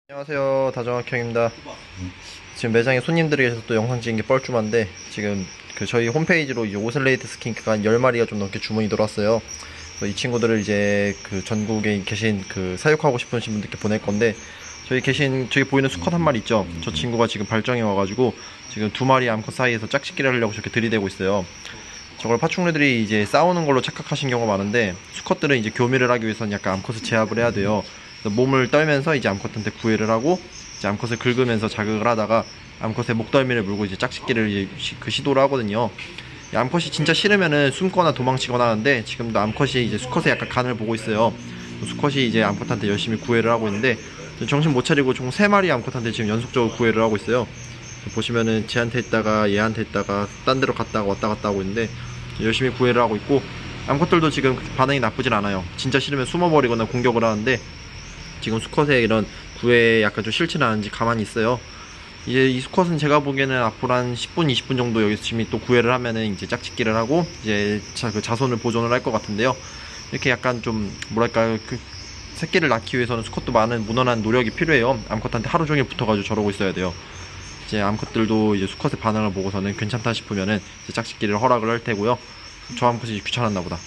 안녕하세요, 다정학형입니다. 지금 매장에 손님들이 계셔서 또 영상 찍은 게 뻘쭘한데, 지금 저희 홈페이지로 이제 오슬레이트 스킨크가 한 10마리가 좀 넘게 주문이 들어왔어요. 그래서 이 친구들을 이제 전국에 계신 사육하고 싶으신 분들께 보낼 건데, 저기 보이는 수컷 한 마리 있죠? 저 친구가 지금 발정이 와가지고 지금 두 마리 암컷 사이에서 짝짓기를 하려고 저렇게 들이대고 있어요. 저걸 파충류들이 이제 싸우는 걸로 착각하신 경우가 많은데, 수컷들은 이제 교미를 하기 위해서는 약간 암컷을 제압을 해야 돼요. 몸을 떨면서 이제 암컷한테 구애를 하고, 이제 암컷을 긁으면서 자극을 하다가 암컷의 목덜미를 물고 이제 짝짓기를 이제 시도를 하거든요. 암컷이 진짜 싫으면은 숨거나 도망치거나 하는데, 지금도 암컷이 이제 수컷의 약간 간을 보고 있어요. 수컷이 이제 암컷한테 열심히 구애를 하고 있는데, 정신 못 차리고 총 3마리 암컷한테 지금 연속적으로 구애를 하고 있어요. 보시면은 쟤한테 있다가 얘한테 있다가 딴 데로 갔다가 왔다 갔다 하고 있는데, 열심히 구애를 하고 있고, 암컷들도 지금 반응이 나쁘진 않아요. 진짜 싫으면 숨어버리거나 공격을 하는데, 지금 수컷의 이런 구애에 약간 좀 싫지는 않은지 가만히 있어요. 이제 이 수컷은 제가 보기에는 앞으로 한 10분, 20분 정도 여기서 지금 또 구애를 하면은 이제 짝짓기를 하고 이제 자손을 보존을 할 것 같은데요. 이렇게 약간 좀 뭐랄까요, 새끼를 낳기 위해서는 수컷도 많은 무난한 노력이 필요해요. 암컷한테 하루 종일 붙어가지고 저러고 있어야 돼요. 이제 암컷들도 이제 수컷의 반응을 보고서는 괜찮다 싶으면은 이제 짝짓기를 허락을 할 테고요. 저 암컷이 귀찮았나 보다.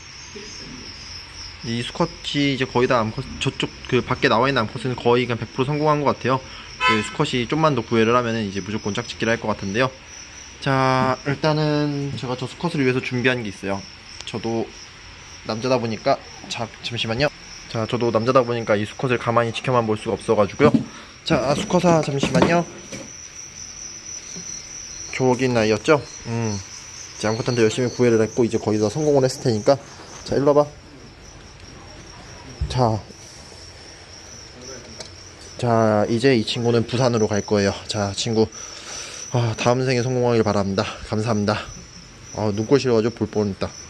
이 수컷이 이제 거의 다 암컷, 저쪽 밖에 나와 있는 암컷은 거의 그냥 100% 성공한 것 같아요. 수컷이 좀만 더 구애를 하면은 이제 무조건 짝짓기를 할 것 같은데요. 자, 일단은 제가 저 수컷을 위해서 준비한 게 있어요. 저도 남자다 보니까, 잠시만요. 자, 저도 남자다 보니까 이 수컷을 가만히 지켜만 볼 수가 없어가지고요. 자, 수컷아, 잠시만요. 저긴 아이였죠? 이제 암컷한테 열심히 구애를 했고 이제 거의 다 성공을 했을 테니까, 자, 일로 와봐. 자, 이제 이 친구는 부산으로 갈 거예요. 자, 친구, 다음 생에 성공하길 바랍니다. 감사합니다. 눈꼴 싫어가지고 볼 뻔했다.